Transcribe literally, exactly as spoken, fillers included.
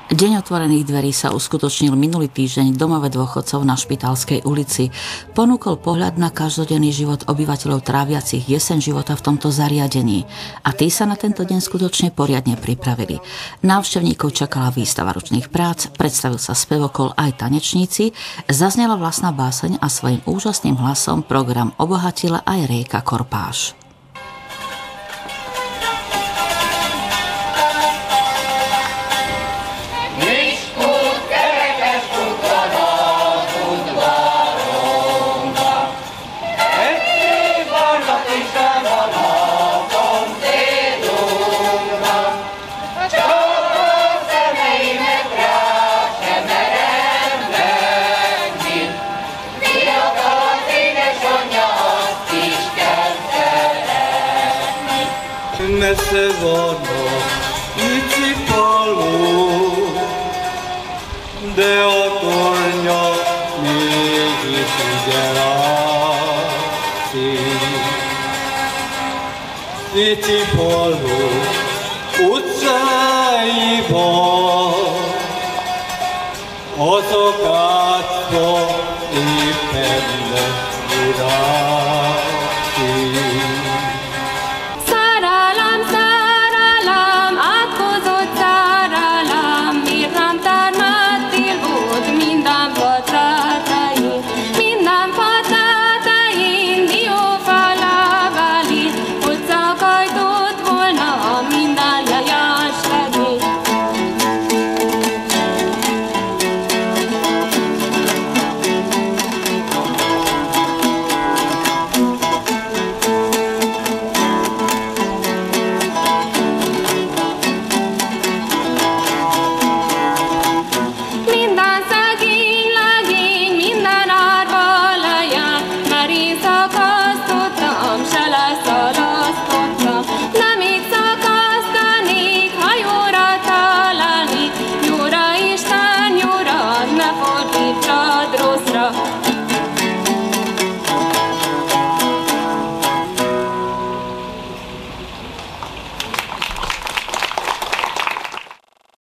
Deň otvorených dverí sa uskutočnil minulý týždeň v domove dôchodcov na Špitálskej ulici. Ponúkol pohľad na každodenný život obyvateľov tráviacich jeseň života v tomto zariadení. A tí sa na tento deň skutočne poriadne pripravili. Návštevníkov čakala výstava ručných prác, predstavil sa spevokol aj tanečníci, zaznela vlastná báseň a svojím úžasným hlasom program obohatila aj Réka Korpáš. Messze van a pici falu, de a tornya mégis ide látszik. Pici falu utcáiban azok átva éppen virág.